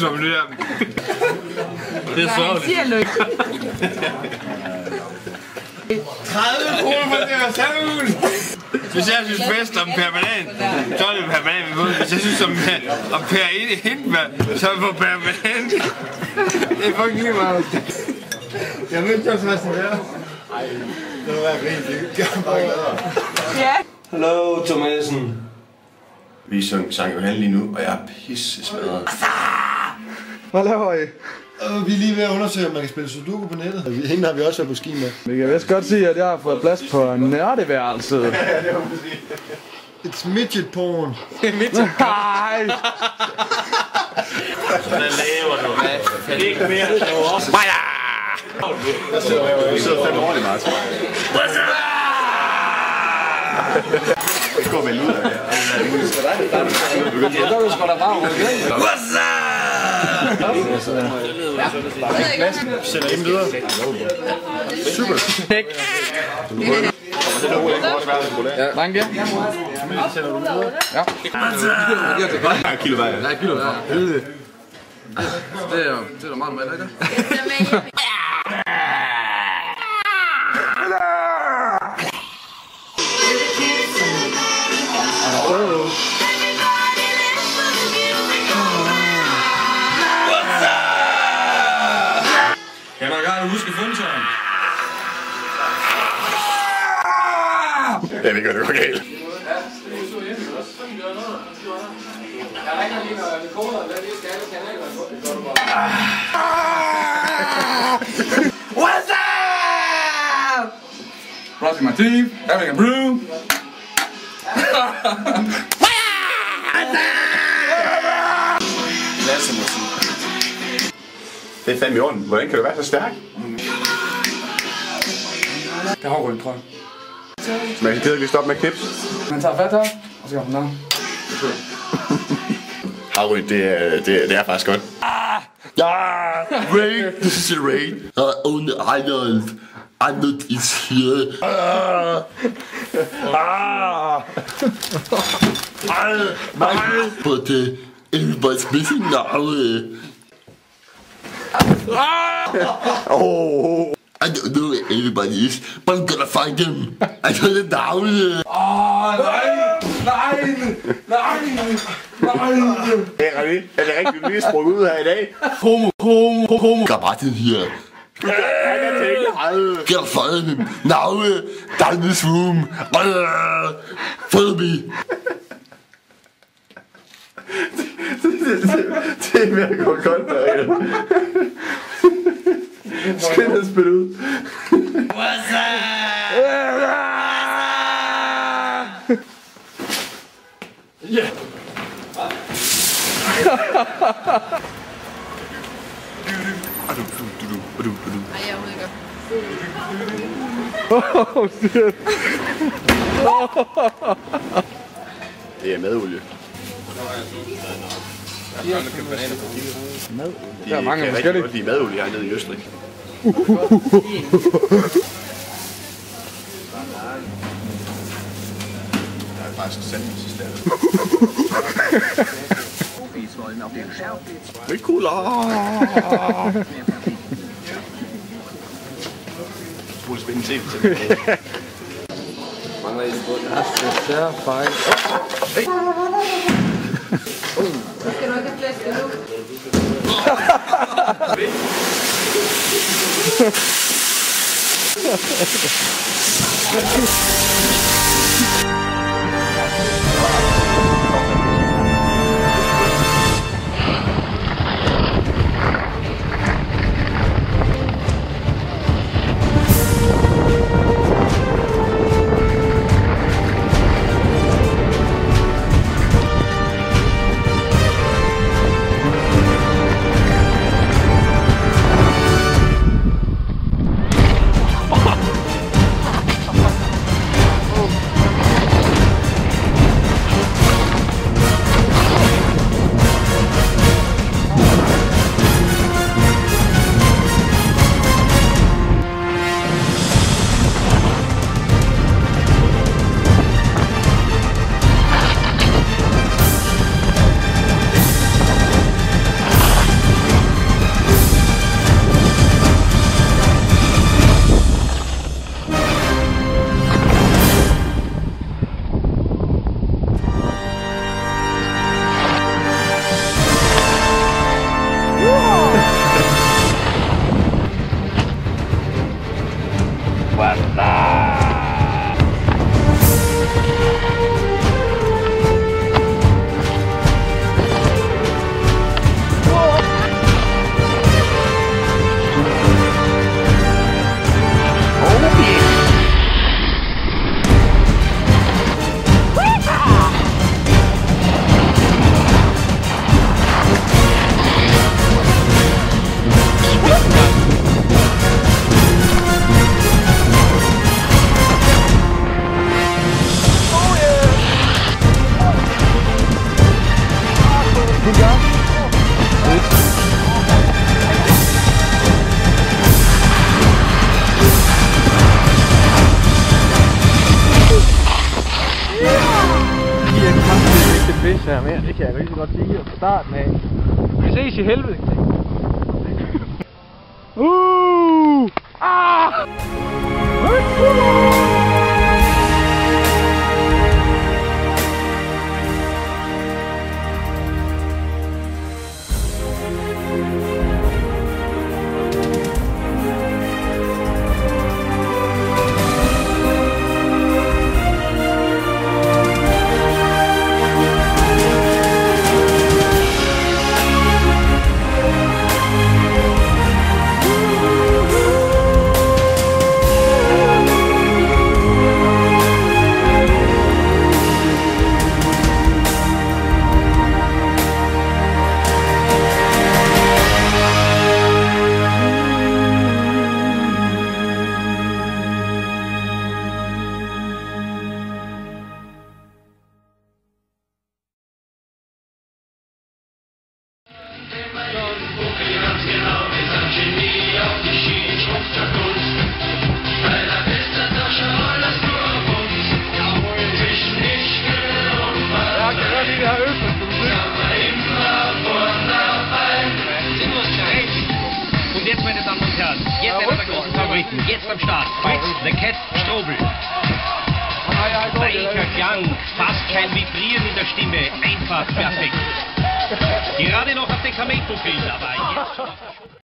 som det her. Det er sørgeligt. 30 kroner for det her salg. Hvis jeg synes bedst om permanent, så er det permanent. Hvis jeg synes om Per Hindberg, så er det på permanent. Det er fucking lige meget. Jeg ved ikke, hvad det er. Ej, det var rigtig ja. Hallo, Thomasen. Vi sang Johan lige nu, og jeg er pisse smadret. Hvad laver I? Vi er lige ved at undersøge, om man kan spille Sudoku på nettet. Hende har vi også været på ski med. Vi kan vist godt sige, at jeg har fået plads på nørdeværelset. Ja, det var præcis. It's midget porn. Midget porn. Nej. Sådan laver du. Ikke mere. Maja! Du sidder 5 år i marts. Det går vel ud af det. Jeg tror, du skal da bare rykke ind. What's Vi sender hende videre. Super. Ja, drenge. Sender du videre? Ja. Der er kilo hver. Der er kilo hver. Det er da meget normalt, ikke det? Kan man godt huske fundtøren? Ja, vi gør det jo galt. What's up? Brushing my teeth, having a brew. Det er fandme i orden. Hvordan kan du være så stærk? Det har rødt, tror jeg. Man kan lige stoppe med knips. Man tager fat her, og så går man der. Harry, det er faktisk godt. Rain, this is the rain. On the island. Arnold is here. But everybody's missing now. Oh. I don't know where everybody is, but I'm gonna find them. I know them now. Nej. Hey, Rami, er det rigtigt, du lige sprunget ud her i dag? Homo. Kammeraten her. Gotta find him. Now, down this room. Follow me. Det er ved at gå godt derinde. Skal jeg spille ud? What's up? Ja. Ej, jeg rykker. Oh, shit. Det er madolie. Der er mange forskellige. De er madolie hernede i Østrig. Der er faktisk sandwich i stedet. Ricola! Spole spændende til. Mangler I bunden? Det er fejl. Skal du ikke have flæske nu? være mere, det kan jeg lige så godt sige her fra starten af. Vi ses i helvede. Meine Damen und Herren, jetzt einer der großen Favoriten, jetzt am Start, Fritz, The Cat Strobel. Weicher Klang, fast kein Vibrieren in der Stimme, einfach perfekt. Gerade noch auf den Kamelbuckel, aber jetzt...